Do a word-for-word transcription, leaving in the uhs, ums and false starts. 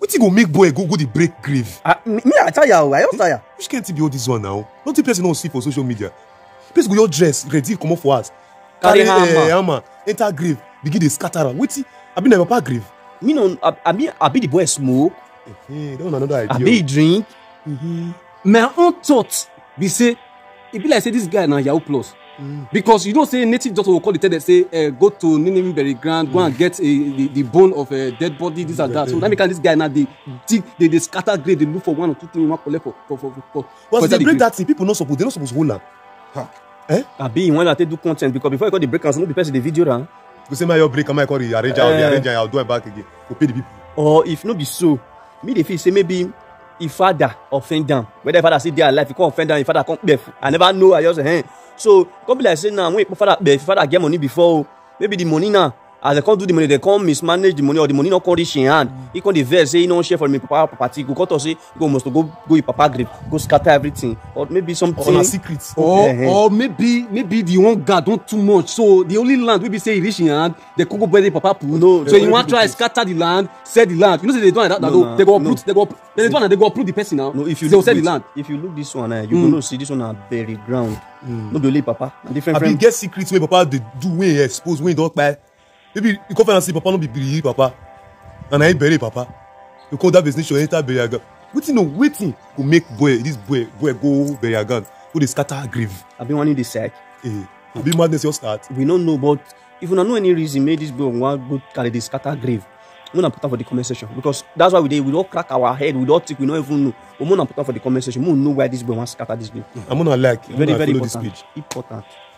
What you go make boy go go the break grave? Uh, me, me, I tell you, I don't tell you. Which can't be all this one now? Don't the person don't see for social media. Person go your dress, ready, come up for us. Carry Carry hammer. uh, hammer, enter grave, begin the scatter am. Wait, I be never papa grave. Me no, I, I be, I be the boy smoke. Hey, that one another idea. I be drink. Mm-hmm. My own thought be say, it be like say this guy na Yahoo Plus. Mm. Because you don't say native doctor will call the tell them say uh, go to Nineveh Berry Ground, mm. go and get a, the, the bone of a dead body, this and that. So that make this guy now they dig, they, they scatter grave, they look for one or two things, one collect for for for for. But for they the break grave. that thing, people not supposed they not supposed to hold am. Huh. Eh? I be when I take do content because before I got the break, I no be person the video down. Go say my your break, I might call the arranger, uh, the arranger, I'll do it back again. Go pay the people. Or if no be so, me they feel say maybe if father offend them, whether father say they are alive, he can't offend them, if father can't bear. I never know. I just say, hey. So come be like say now, when father if father get money before, maybe the money now, as they can't do the money, they can't mismanage the money or the money not come reach in hand. Mm. He can't the verse say he don't share for me papa property. Go to say go must go go with papa grave, go scatter everything, or maybe something. Or a secret. Or Uh-huh. or maybe maybe the one guard don't too much. So the only land we be say he reach in hand, they could go bury papa put. No, so you want to try scatter the land, sell the land. You know say they don't like that. No, They go, nah, they go no. uproot, they go. They do and they go uproot the person now. No, if you they will look, sell the wait, land. if you look this one, eh, you Mm. mm. go know see this one a bury ground. Mm. No be only papa, and different I friend. mean, get secrets where papa they do when he expose when he don't buy. Maybe you come and see papa no be bury papa, and I bury papa. You call that business show enter bury again. Waiting no waiting to make boy this boy boy go bury again. Go the scatter grave. I been wanting this side. Eh, I be madness your start. We don't know, but if you don't know any reason, make this boy want go carry the scatter grave. We not put up for the comment section because that's why we did. We don't crack our head. We don't think we don't even know. We not put up for the comment section. We know why this boy wants scatter this grave. I'm gonna like. I'm Very gonna very follow this important. page. Important.